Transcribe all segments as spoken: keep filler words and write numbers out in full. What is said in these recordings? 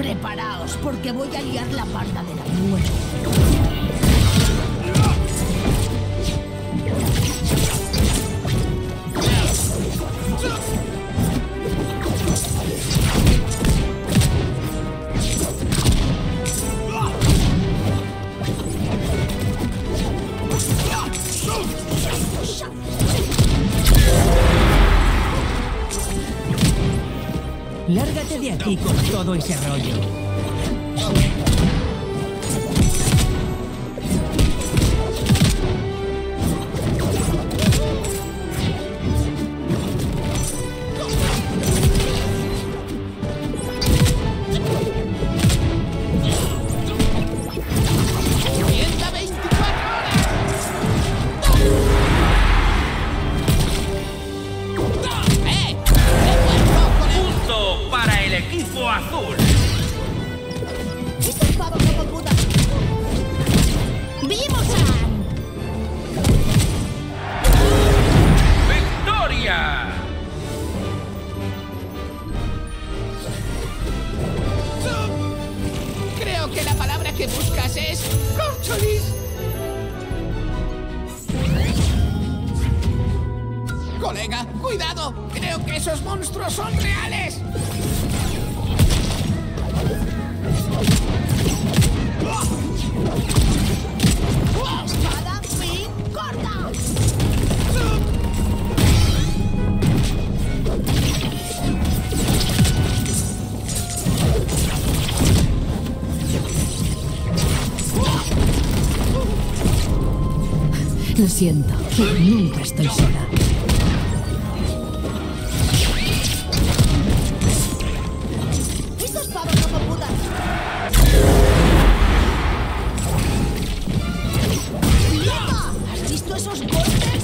Preparaos, porque voy a liar la parda de la muerte. Lárgate de aquí con todo ese rollo. Azul. ¡Estos pavos no computan! ¡Vimos a... ¡Victoria! Creo que la palabra que buscas es... ¡Córcholis! Colega, cuidado. Creo que esos monstruos son reales. ¡Espada, fin, corta! Lo siento, nunca estoy sola. ¡Estos pavos no computan! ¡Loca! ¿Has visto esos golpes?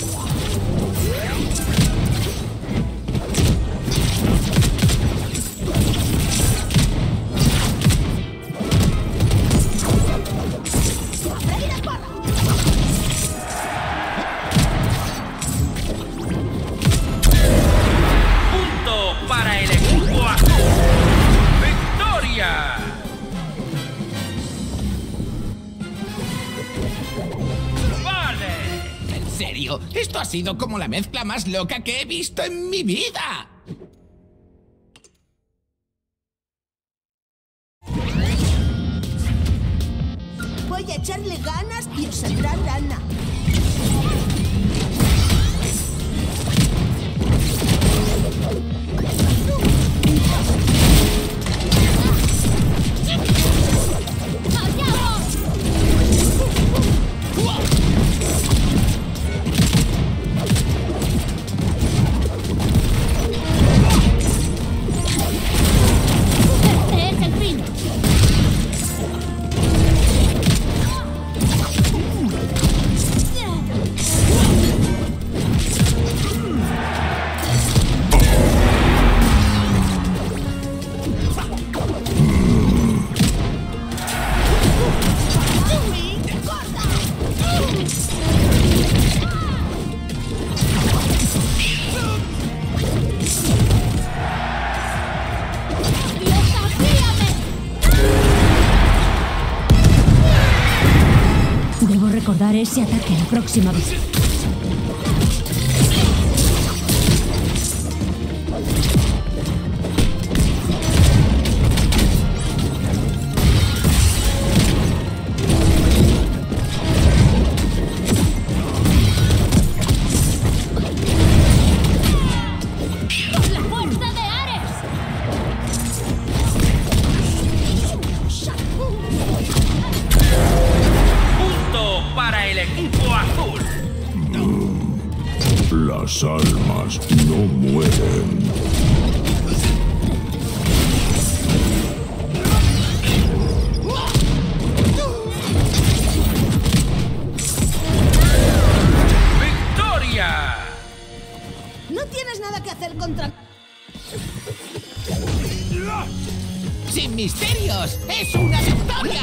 ¡Abre la espada! Punto para el equipo azul. ¡Victoria! ¡Vale! ¿En serio? Esto ha sido como la mezcla más loca que he visto en mi vida. Voy a echarle ganas y os saldrá lana. Este es el fin. Debo recordar ese ataque la próxima vez. ¡La fuerza de Ares! Punto para el equipo azul. Las almas no mueren. ¡Victoria! No tienes nada que hacer contra... ¡Sin misterios! ¡Es una victoria!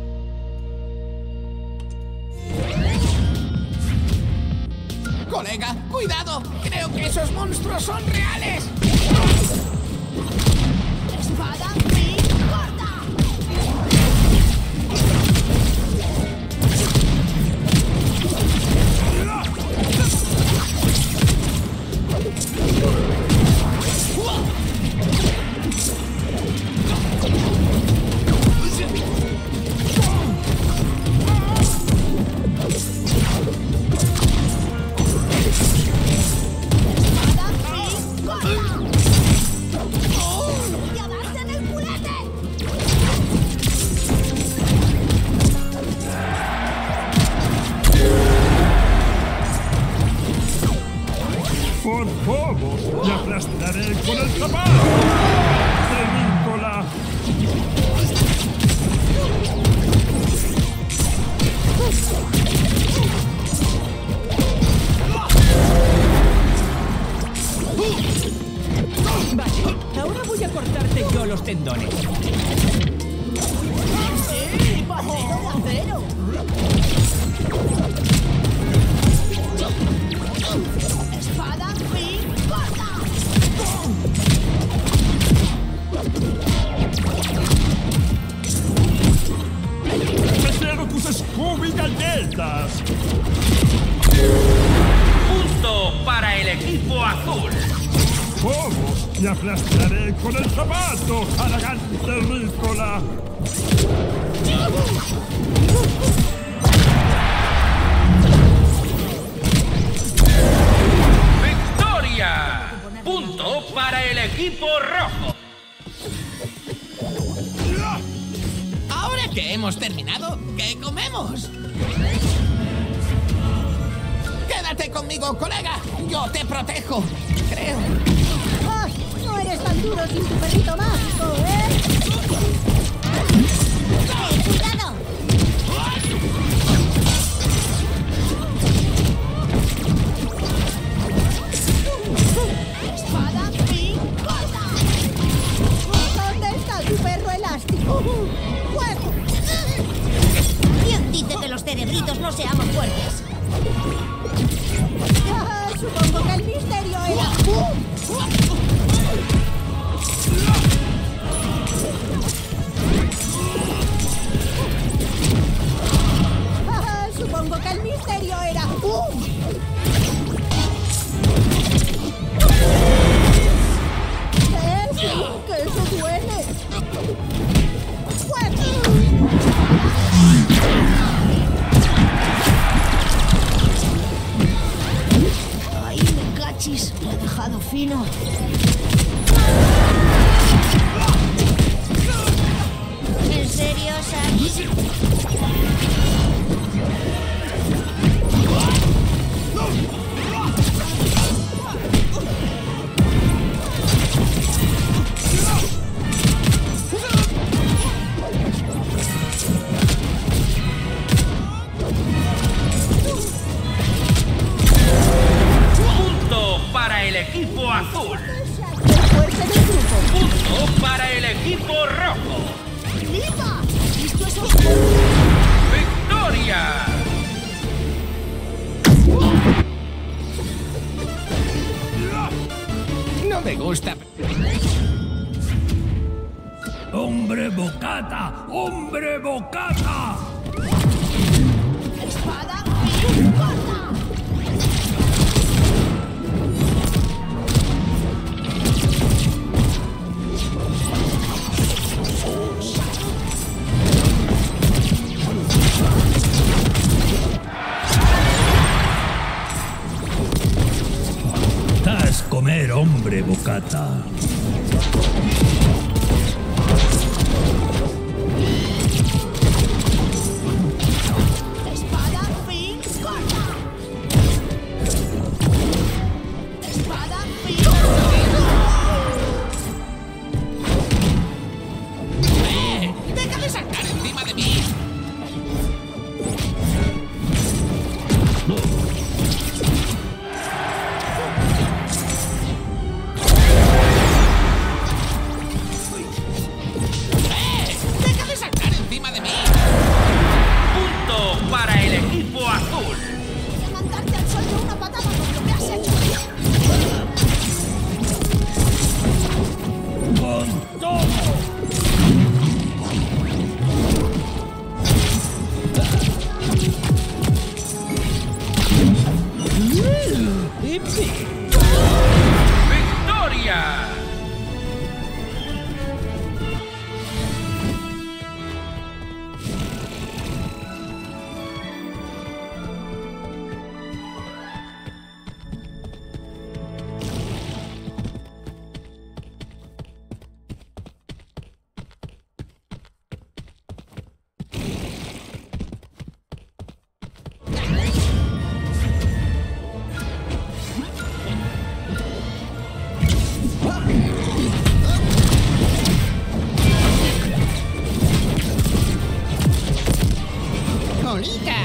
Colega, ¡Cuidado! Creo que esos monstruos son reales. Espada, fin, corta. Por favor, te aplastaré con el zapato. Terrícola. Vale, ahora voy a cortarte yo los tendones. ¡Sí! ¡Paseo de acero! Espada, fin, corta. Prefiero tus Scooby galletas. Punto para el equipo azul. Vamos, te aplastaré con el zapato, Haragán terrícola. ¡Victoria! Punto para el equipo rojo. Ahora que hemos terminado, ¿qué comemos? Quédate conmigo, colega. Yo te protejo, creo. ¡Ah! No eres tan duro sin tu perrito mágico, ¿eh? ¡Eh, cuidado! Espada, fin, corta. ¿Dónde está tu perro elástico? ¡Fuego! ¿Quién dice que los cerebritos no seamos fuertes? Ah, supongo que el misterio era... Ah, supongo que el misterio era... ¡Bum! ¡Eh, sí! ¡Que eso duele! ¡Fuego! ¡Ay, me cachis! Lo he dejado fino. ¿En serio, Saki? Punto para el equipo azul. ¡Fuerte del grupo! Punto para el equipo rojo. ¡Lipa! ¿Listo es oscuro? ¡Victoria! No me gusta. ¡Hombre bocata! ¡Hombre bocata! Espada, fin, corta. Estás comer, hombre bocata. Espada, fin, corta. Espada, fin, ¡Eh! ¡Deja de saltar encima de mí! ¡Victoria! ¡Colita!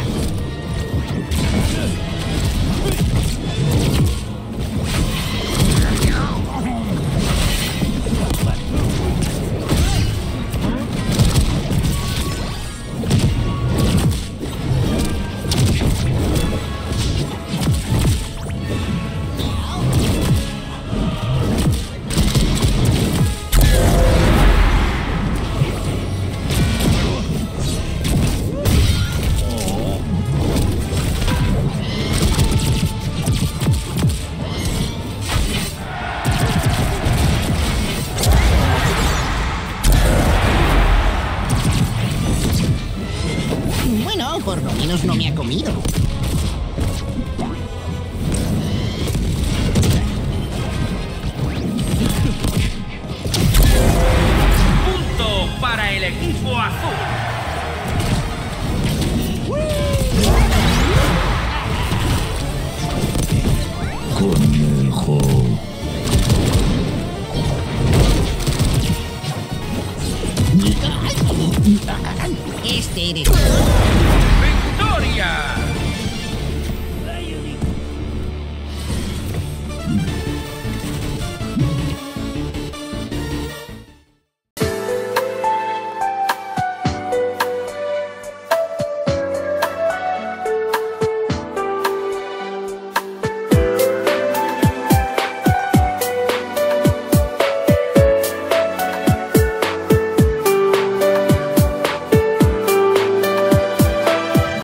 Bueno, por lo menos no me ha comido. Punto para el equipo azul. Este eres... ¡Victoria!